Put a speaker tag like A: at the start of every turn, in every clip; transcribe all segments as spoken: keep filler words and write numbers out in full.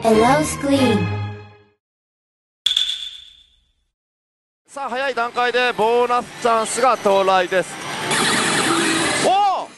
A: Hello Screen。
B: さあ早い段階でボーナスチャンスが到来です。おお、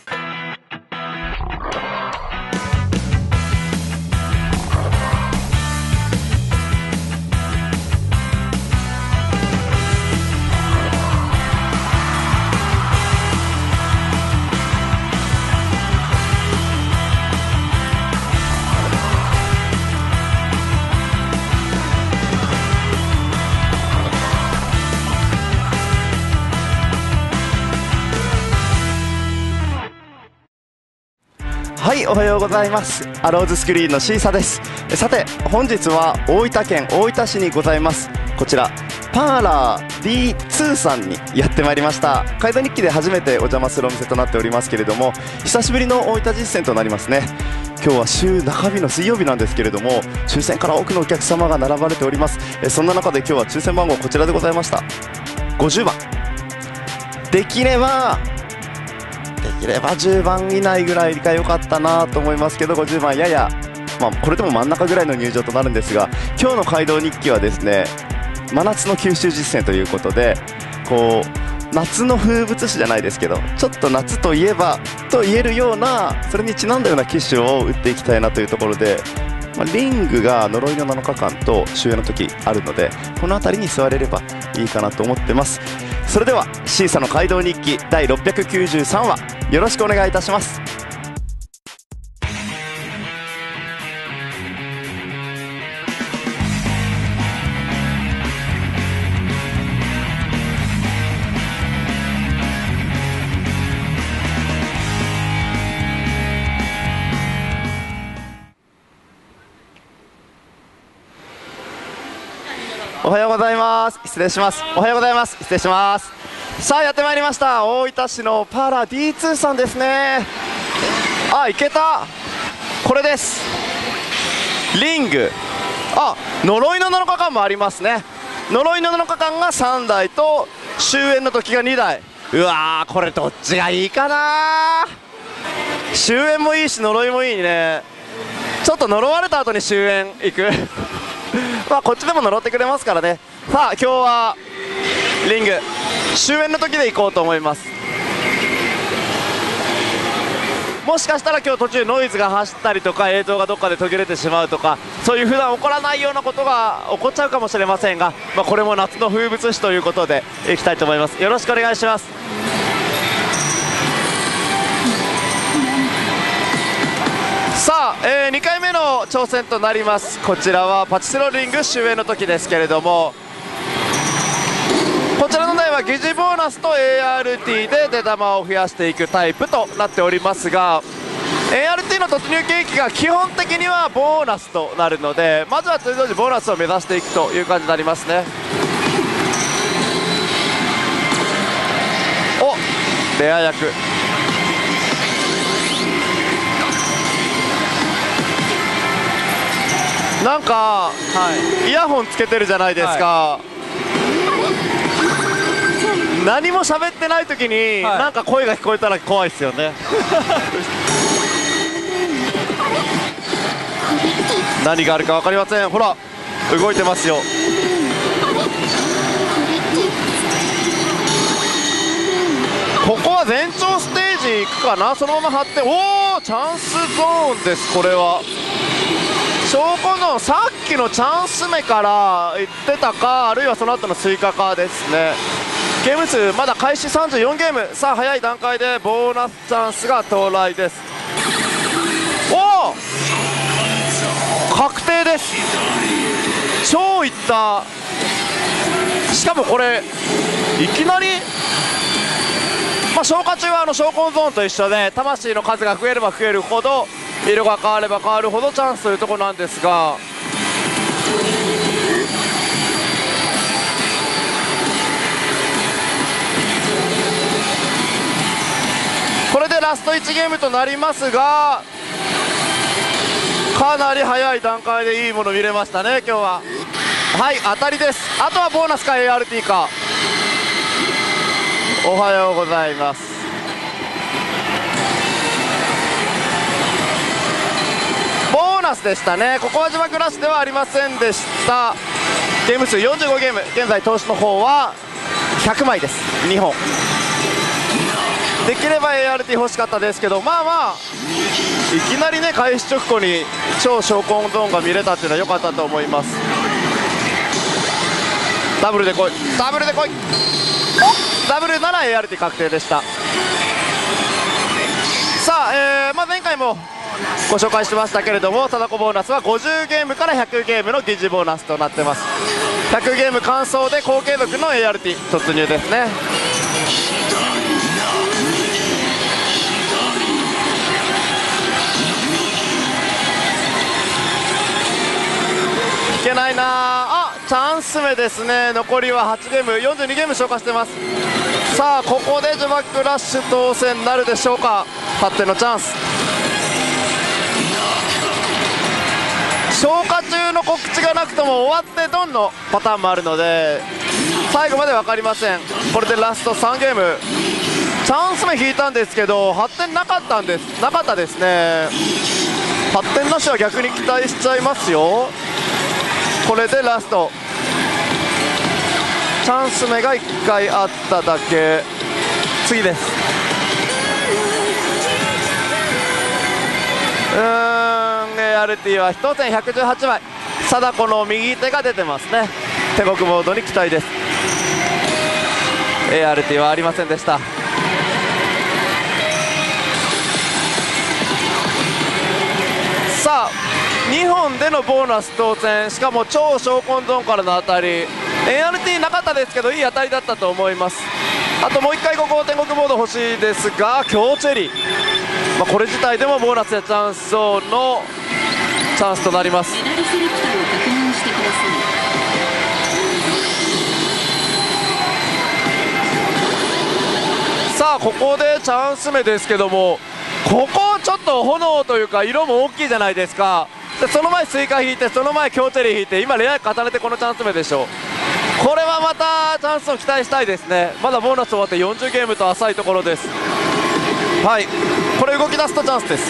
B: はい、おはようございます。アローズスクリーンのシーサです。さて本日は大分県大分市にございますこちらパーラー ディーツー さんにやってまいりました。カイド日記で初めてお邪魔するお店となっておりますけれども、久しぶりの大分実践となりますね。今日は週中日の水曜日なんですけれども、抽選から多くのお客様が並ばれております。そんな中で今日は抽選番号こちらでございました。ごじゅうばん、できればできればじゅうばん以内ぐらいが良かったなと思いますけど、ごじゅうばんやや、まあ、これでも真ん中ぐらいの入場となるんですが、今日の街道日記はですね、真夏の九州実践ということで、こう夏の風物詩じゃないですけど、ちょっと夏といえばと言えるような、それにちなんだような機種を打っていきたいなというところで、まあ、リングが呪いのなのかかんと終焉の時あるので、この辺りに座れればいいかなと思ってます。それではシーサの街道日記だいろっぴゃくきゅうじゅうさんわ、よろしくお願いいたします。おはようございます。失礼します。おはようございます。失礼します。さあやってまいりました。大分市のパーラー ディーツー さんですね。あ、いけた。これです。リング。あ、呪いのなのかかんもありますね。呪いのなのかかんがさんだいと終焉の時がにだい。うわー、これどっちがいいかな。終焉もいいし呪いもいいね。ちょっと呪われた後に終焉行くまあこっちでも呪ってくれますからね。さあ今日はリング終焉の時で行こうと思います。もしかしたら今日途中ノイズが走ったりとか、映像がどっかで途切れてしまうとか、そういう普段起こらないようなことが起こっちゃうかもしれませんが、まあ、これも夏の風物詩ということでいきたいと思います。よろしくお願いします。さあ、えー、にかいめの挑戦となります。こちらはパチスロリング終焉の時ですけれども、こちらの台は疑似ボーナスと エーアールティー で出玉を増やしていくタイプとなっておりますが、 エーアールティー の突入景気が基本的にはボーナスとなるので、まずは通常時ボーナスを目指していくという感じになりますね。お、レア役。なんか、はい、イヤホンつけてるじゃないですか、はい、何も喋ってない時に、はい、なんか声が聞こえたら怖いですよね何があるか分かりません。ほら動いてますよ。ここは前兆ステージ行くかな。そのまま張って、おお、チャンスゾーンです。これは証拠のさっきのチャンス目から言ってたか、あるいはその後の追加かですね。ゲーム数まだ開始さんじゅうよんゲーム。さあ早い段階でボーナスチャンスが到来です。おお、確定です。超いった。しかもこれいきなり、まあ、消化中はあの召喚ゾーンと一緒で、魂の数が増えれば増えるほど、色が変われば変わるほどチャンスというところなんですが、これでラストいちゲームとなりますが、かなり早い段階でいいもの見れましたね今日は。はい、当たりです。あとはボーナスか エーアールティー か。おはようございます。ボーナスでしたね。ここは自爆ラッシュではありませんでした。ゲーム数よんじゅうごゲーム、現在投資の方はひゃくまいです。にほんできれば エーアールティー 欲しかったですけど、まあまあいきなりね開始直後に超小コンゾーンが見れたっていうのは良かったと思います。ダブルで来い、ダブルで来い、ダブルなら エーアールティー 確定でした。さあ、えーまあ、前回もご紹介しましたけれども、貞子ボーナスはごじゅうゲームからひゃくゲームの疑似ボーナスとなってます。ひゃくゲーム完走で高継続の エーアールティー 突入ですね。いけないなあ、チャンス目ですね。残りははちゲーム、よんじゅうにゲーム消化してます。さあここで呪縛ラッシュ当選なるでしょうか。はってんのチャンス、消化中の告知がなくとも終わってドンのパターンもあるので最後まで分かりません。これでラストさんゲーム、チャンス目引いたんですけどはってんなかったんですなかったですね。はってんなしは逆に期待しちゃいますよ。これでラストチャンス目がいっかいあっただけ。次です。うーん エーアールティー はひとせんひゃくじゅうはちまい、貞子の右手が出てますね。手国モードに期待です。 エーアールティー はありませんでした。さあにほんでのボーナス当選、しかも超小コンゾーンからの当たり、 エーアールティー なかったですけどいい当たりだったと思います。あともういっかいここ天国ボード欲しいですが、強チェリー、まあ、これ自体でもボーナスやチャンスゾーンのチャンスとなります。さあここでチャンス目ですけども、ここちょっと炎というか色も大きいじゃないですか。でその前スイカ引いて、その前強チェリー引いて、今レア重ねてこのチャンス目でしょう。これはまたチャンスを期待したいですね。まだボーナス終わってよんじゅうゲームと浅いところです。はい、これ動き出すとチャンスです。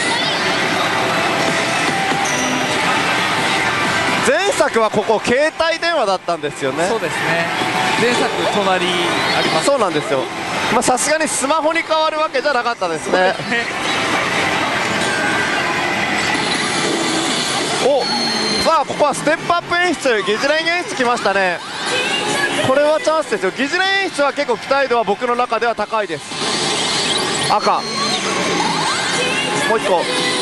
B: 前作はここ携帯電話だったんですよね。
A: そうですね、前作隣あります。
B: そうなんですよ。まあさすがにスマホに変わるわけじゃなかったですね。お、さあここはステップアップ演出、疑似恋演出きましたね。これはチャンスですよ。疑似恋演出は結構期待度は僕の中では高いです。赤もういっこ、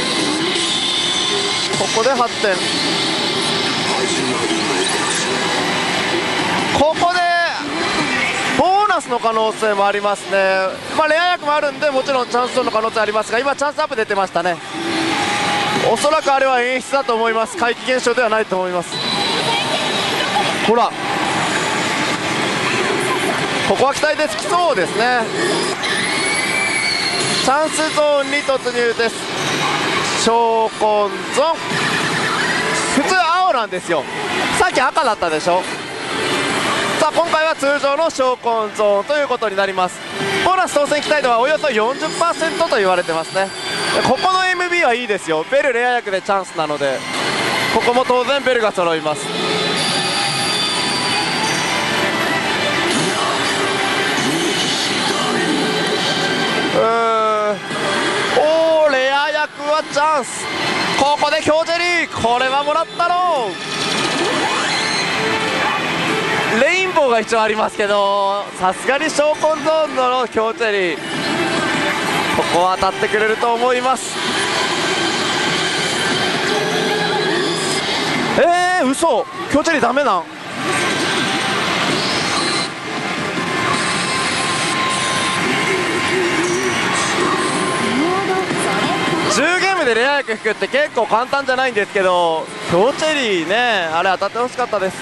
B: ここではってん、ここでボーナスの可能性もありますね。まあレア役もあるんでもちろんチャンスゾーンの可能性ありますが、今チャンスアップ出てましたね。おそらくあれは演出だと思います。怪奇現象ではないと思います。ほらここは期待でつきそうですね。チャンスゾーンに突入です。小コンゾーン、普通青なんですよ。さっき赤だったでしょ。さあ今回は通常の小コンゾーンということになります。ボーナス当選期待度はおよそ よんじゅっパーセント と言われてますね。ここの エムビー はいいですよ。ベルレア役でチャンスなので、ここも当然ベルが揃います。うーん、おーレア役はチャンス。ここで強チェリー、これはもらったろう。レインボーが一応ありますけど、さすがに小コンゾーンの強チェリー、ここは当たってくれると思います。えー、嘘、強チェリーダメなん。じゅうゲームでレア役引くって結構簡単じゃないんですけど、強チェリーね、あれ当たってほしかったです。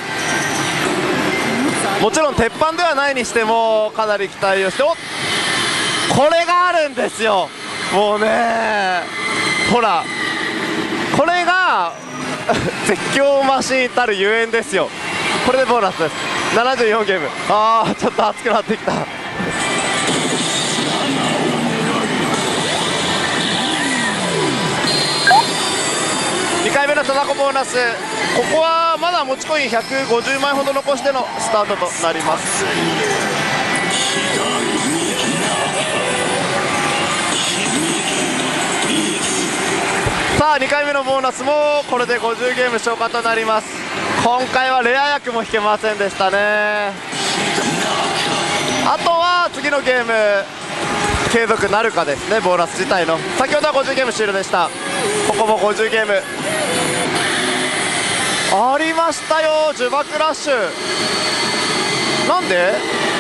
B: もちろん鉄板ではないにしてもかなり期待をして、おっこれがあるんですよ。もうね、ほらこれが絶叫マシーンたるゆえんですよ。これでボーナスです。ななじゅうよんゲーム、あーちょっと熱くなってきた。に貞子ボーナス、ここはまだ持ちコインひゃくごじゅうまいほど残してのスタートとなります。さあにかいめのボーナスもこれでごじゅうゲーム消化となります。今回はレア役も引けませんでしたね。あとは次のゲーム継続なるかですね。ボーナス自体の先ほどはごじゅうゲーム終了でした。ここもごじゅうゲームありましたよ。呪縛ラッシュなんで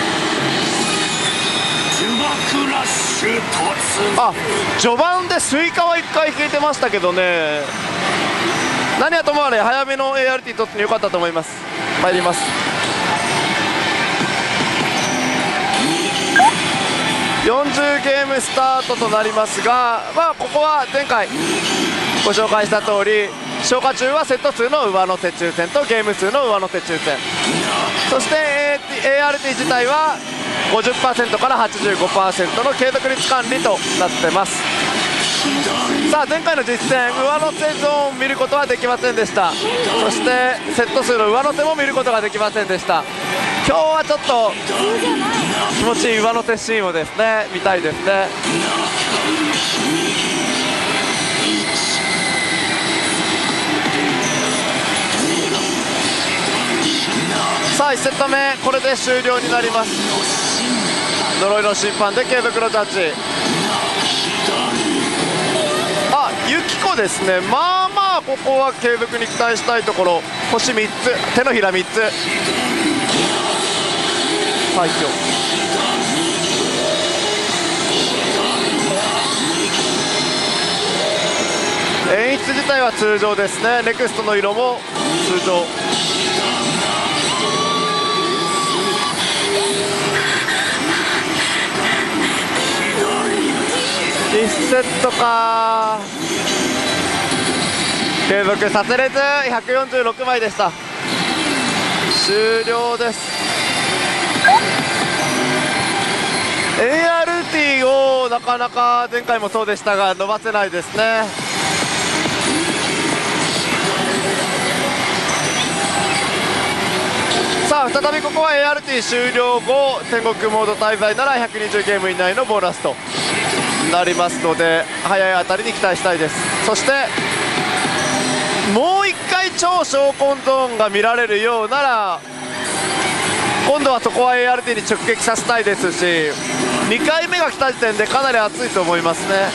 B: あ、序盤でスイカはいっかい引いてましたけどね。何はともあれ早めの エーアールティー 取ってよかったと思います。参ります。よんじゅうゲームスタートとなりますが、まあ、ここは前回ご紹介した通り消化中はセット数の上乗せ抽選とゲーム数の上乗せ抽選、そして エーアールティー 自体は ごじゅっパーセント から はちじゅうごパーセント の継続率管理となってます。さあ前回の実戦上乗せゾーンを見ることはできませんでした。そしてセット数の上乗せも見ることができませんでした。今日はちょっと気持ちいい上乗せシーンをですね見たいですね。さあいちセット目これで終了になります。呪いの審判で継続のジャッジ。あ、ユキコですね。まあまあここは継続に期待したいところ。星みっつ、手のひらみっつ、廃墟。演出自体は通常ですね。ネクストの色も通常。いちセットか継続させれずひゃくよんじゅうろくまいでした。終了です。 エーアールティー をなかなか前回もそうでしたが伸ばせないですね。さあ再びここは エーアールティー 終了後天国モード滞在ならひゃくにじゅうゲーム以内のボーナスとなりますので早い当たりに期待したいです。そしてもういっかい超小コンゾーンが見られるようなら今度はそこは エーアールティー に直撃させたいですし、にかいめが来た時点でかなり熱いと思いますね。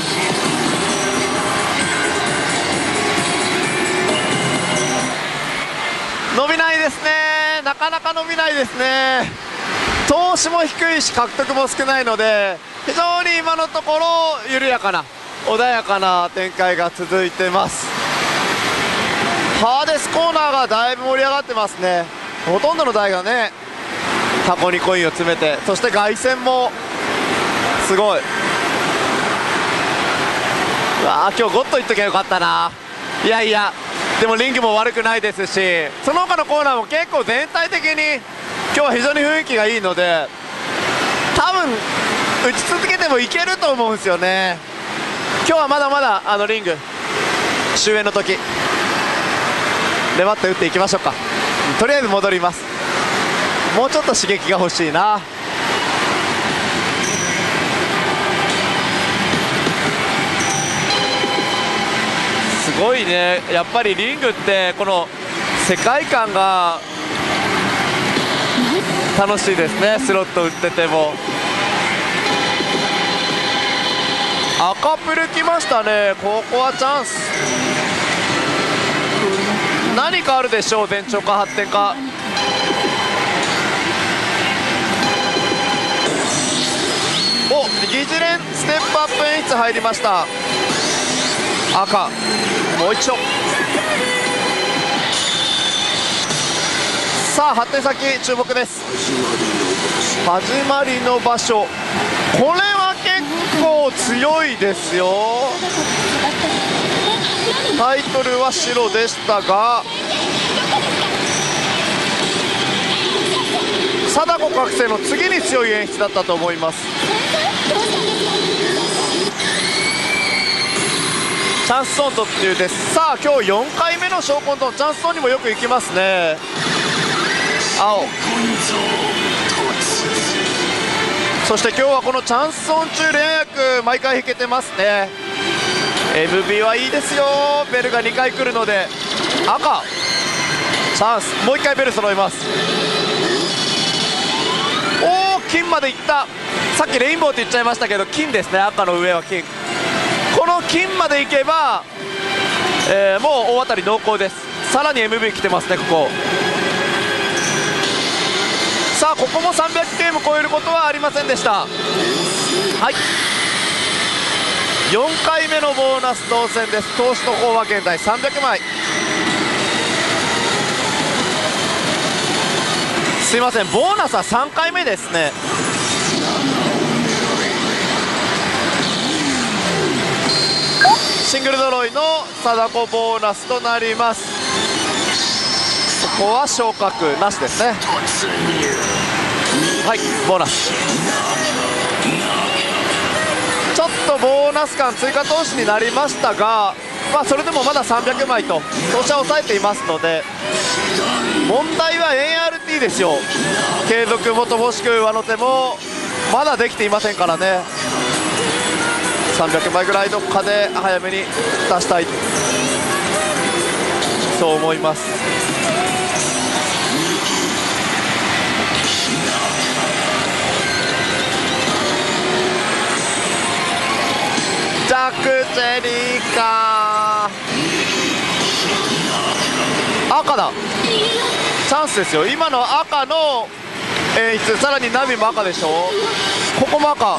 B: 伸びないですね。なかなか伸びないですね。投資も低いし獲得も少ないので非常に今のところ緩やかな穏やかな展開が続いてます。ハーデスコーナーがだいぶ盛り上がってますね。ほとんどの台がね箱にコインを詰めて、そして凱旋もすごい。うわー今日ゴッドいっときゃよかったな。いやいやでもリングも悪くないですし、その他のコーナーも結構全体的に今日は非常に雰囲気がいいので多分打ち続けてもいけると思うんですよね。今日はまだまだあのリング終焉の時粘って打っていきましょうか。とりあえず戻ります。もうちょっと刺激が欲しいな。すごいね。やっぱりリングってこの世界観が楽しいですね。スロット打ってても赤プル来ましたね。ここはチャンス。何かあるでしょう。前兆か発展か。お、疑似連ステップアップ演出入りました。赤もう一度。さあ発展先注目です。始まりの場所、これは結構強いですよ。タイトルは白でしたが貞子覚醒の次に強い演出だったと思います。チチャンスゾーン突入です。さあ今日よんかいめの小混沌、チャンスゾーンにもよく行きますね。青、そして今日はこのチャンスゾーン中連役毎回引けてますね。 エムビー はいいですよ。ベルがにかい来るので。赤チャンス、もういっかいベル揃います。おお、金までいった。さっきレインボーって言っちゃいましたけど金ですね。赤の上は金。この金までいけば、えー、もう大当たり濃厚です。さらに エムビー 来てますねここ。さあここもさんびゃくゲーム超えることはありませんでした。はい、よんかいめのボーナス当選です。投資の方は現在さんびゃくまい。すいません、ボーナスはさんかいめですね。シングル揃いの貞子ボーナスとなります。ここは昇格なしですね。はい、ボーナス。ちょっとボーナス感追加投資になりましたが、まあ、それでもまださんびゃくまいと投資は抑えていますので、問題は エーアールティー ですよ。継続も乏しく上乗せもまだできていませんからね。さんびゃくまいぐらいどっかで早めに出したい、そう思います。ジャック・チェリーか赤だ。チャンスですよ。今の赤の演出、さらにナビも赤でしょ。ここも赤。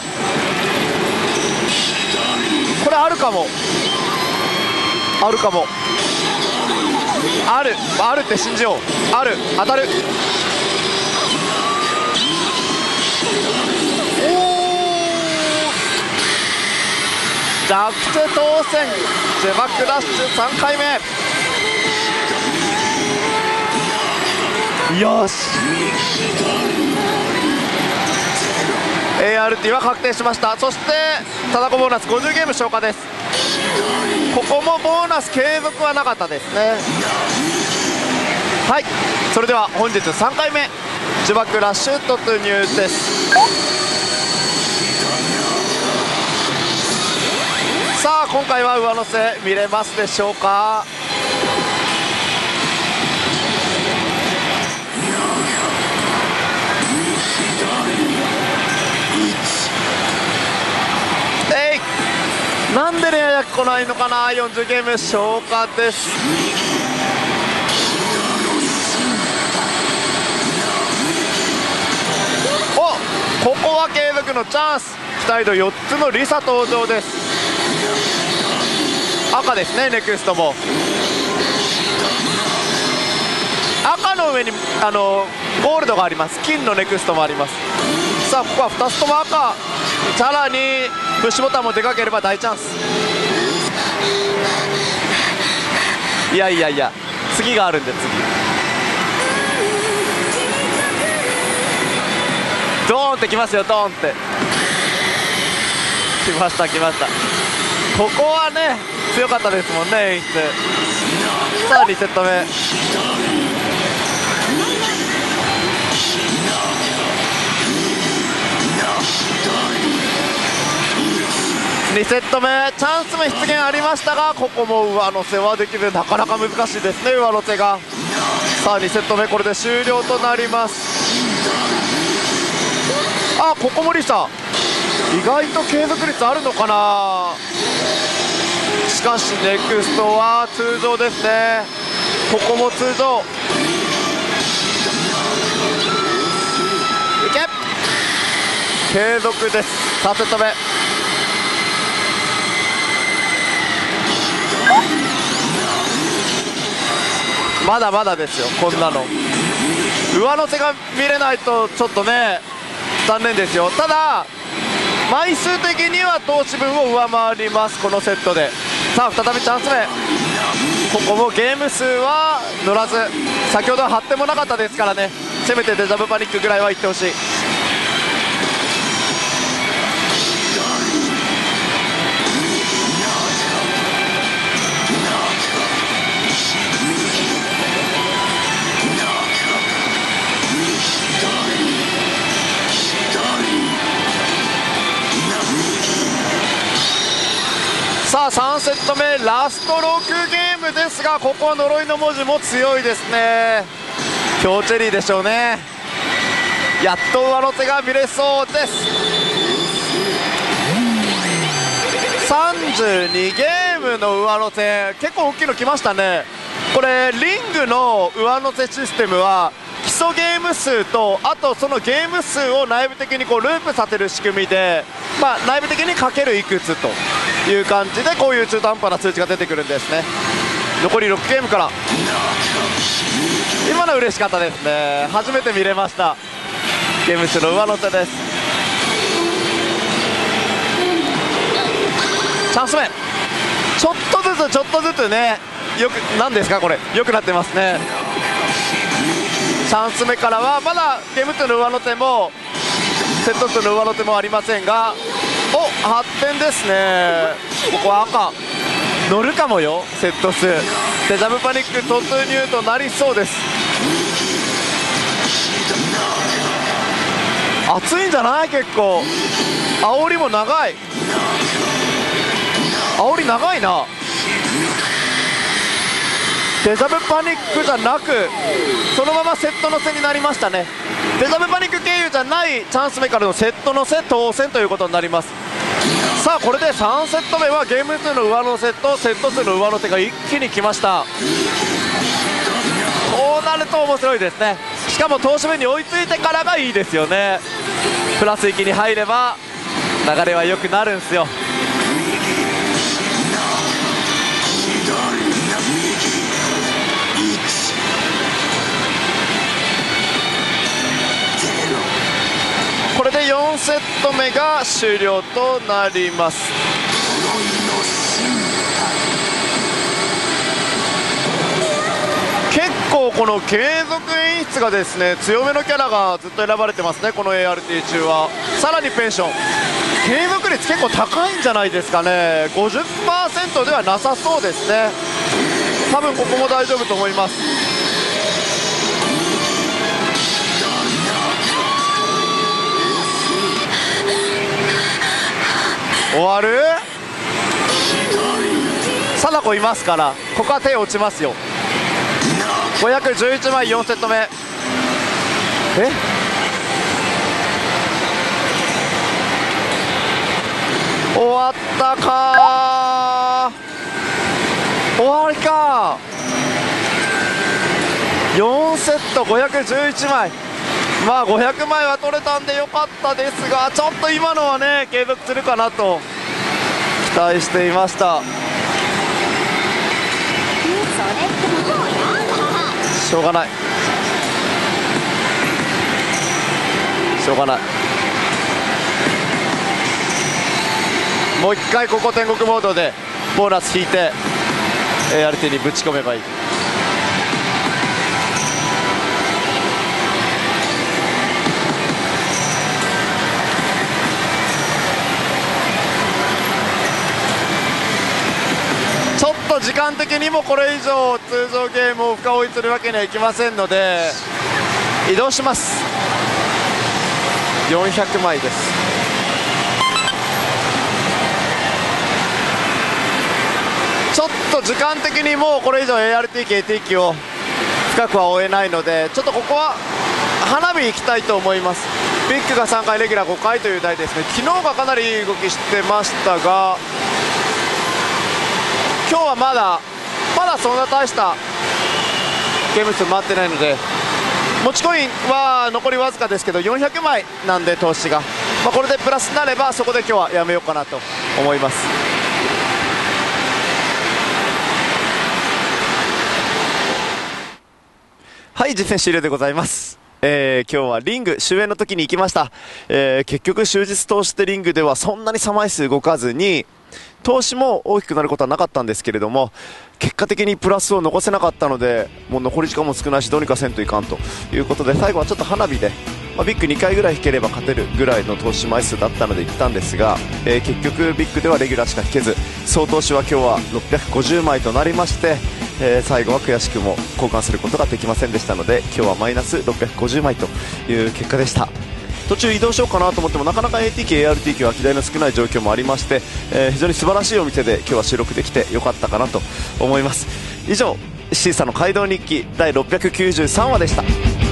B: これあるかも、あるかも、あるあるって信じよう。ある、当たる。おお、ジャックチェ当選。ジェバックダッシュさんかいめ。よし、 エーアールティー は確定しました。そして貞子ボーナスごじゅうゲーム消化です。ここもボーナス継続はなかったですね。はい、それでは本日さんかいめ呪縛ラッシュ突入です。さあ今回は上乗せ見れますでしょうか。えい、なんで連絡来ないのかな。よんじゅうゲーム消化です。お、ここは継続のチャンス。期待度よっつのリサ登場です。赤ですね。ネクストも赤の上にあのゴールドがあります。金のネクストもあります。さあここはふたつとも赤。さらにプッシュボタンもでかければ大チャンス。いやいやいや、次があるんで、次ドーンってきますよ。ドーンってきましたきました。ここはね強かったですもんね、演出。さあにセット目。にセット目チャンスも出現ありましたが、ここも上乗せはできず、なかなか難しいですね、上乗せが。さあにセット目これで終了となります。あ、ここもリサ意外と継続率あるのかな。しかしネクストは通常ですね。ここも通常いけ、継続です。さんセット目まだまだですよ。こんなの上乗せが見れないとちょっとね残念ですよ。ただ枚数的には投資分を上回ります、このセットで。さあ再びチャンス目。ここもゲーム数は乗らず、先ほどは張ってもなかったですからね。せめてデジャブパニックぐらいはいってほしい。 さあさんセット目ラストろくゲームですが、ここは呪いの文字も強いですね。強チェリーでしょうね。やっと上の手が見れそうです。さんじゅうにゲームの上の手、結構大きいの来ましたね。これリングの上の手システムは基礎ゲーム数と、あとそのゲーム数を内部的にこうループさせる仕組みで、まあ、内部的にかけるいくつという感じで、こういう中途半端な数値が出てくるんですね。残りろくゲームから、今の嬉しかったですね。初めて見れました。ゲーム数の上の手です。チャンス目、ちょっとずつちょっとずつね、よくなんですかこれ、良くなってますね。チャンス目からはまだゲーム数の上の手もセット数の上の手もありませんが、おはってんですね。ここは赤乗るかもよ。セット数デジャブパニック突入となりそうです。熱いんじゃない？結構煽りも長い。煽り長いな。デジャブパニックじゃなくそのままセットのせになりましたね。デジャブパニック経由じゃないチャンス目からのセットのせ当選ということになります。さあこれでさんセット目はゲーム数の上乗せとセット数の上乗せが一気に来ました。こうなると面白いですね。しかも投手目に追いついてからがいいですよね。プラスいちに入れば流れは良くなるんですよ。これでよんセット目が終了となります。結構この継続演出がですね、強めのキャラがずっと選ばれてますね。この エーアールティー 中はさらにペンション継続率結構高いんじゃないですかね。 ごじゅっパーセント ではなさそうですね。多分ここも大丈夫と思います。終わる？貞子いますからここは手落ちますよ。ごひゃくじゅういちまいよんセット目。え終わったかー。終わりかー。よんセットごひゃくじゅういちまい、まあごひゃくまいは取れたんでよかったですが、ちょっと今のはね継続するかなと期待していました。しょうがないしょうがない。もう一回ここ天国モードでボーナス引いて エーアールティー にぶち込めばいい。ちょっと時間的にもこれ以上通常ゲームを深追いするわけにはいきませんので移動します。よんひゃくまいです。ちょっと時間的にもうこれ以上 エーアールティー ケーティー 機を深くは追えないので、ちょっとここは花火行きたいと思います。ビッグがさんかいレギュラーごかいという台ですね。昨日がかなりいい動きしてましたが、今日はまだまだそんな大したゲーム数回ってないので、持ちコインは残りわずかですけどよんひゃくまいなんで投資が、まあ、これでプラスになればそこで今日はやめようかなと思います。はい実践終了でございます。えー、今日はリング終焉の時に行きました。えー、結局終日通してリングではそんなに差枚数動かずに投資も大きくなることはなかったんですけれども、結果的にプラスを残せなかったので、もう残り時間も少ないしどうにかせんといかんということで、最後はちょっと花火で、まあ、ビッグにかいぐらい引ければ勝てるぐらいの投資枚数だったので行ったんですが、えー、結局ビッグではレギュラーしか引けず、総投資は今日はろっぴゃくごじゅうまいとなりまして、えー、最後は悔しくも交換することができませんでしたので、今日はマイナスろっぴゃくごじゅうまいという結果でした。 途中移動しようかなと思ってもなかなか エーティー 機 エーアールティー 機は機台の少ない状況もありまして、えー、非常に素晴らしいお店で今日は収録できてよかったかなと思います。以上 C さんの街道日記だいろっぴゃくきゅうじゅうさんわでした。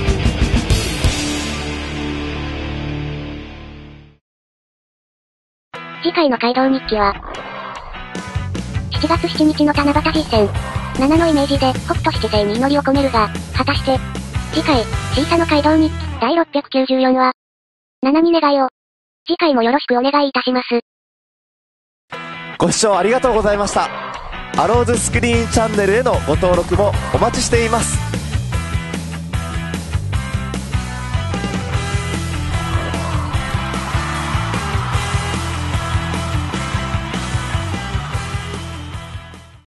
C: 次回の街道日記はしちがつしちにちの七夕実践ななのイメージで北斗七星に祈りを込めるが、果たして次回 C さの街道日記だいろっぴゃくきゅうじゅうよんわななに願いを。次回もよろしくお願いいたします。
B: ご視聴ありがとうございました。アローズスクリーンチャンネルへのご登録もお待ちしています。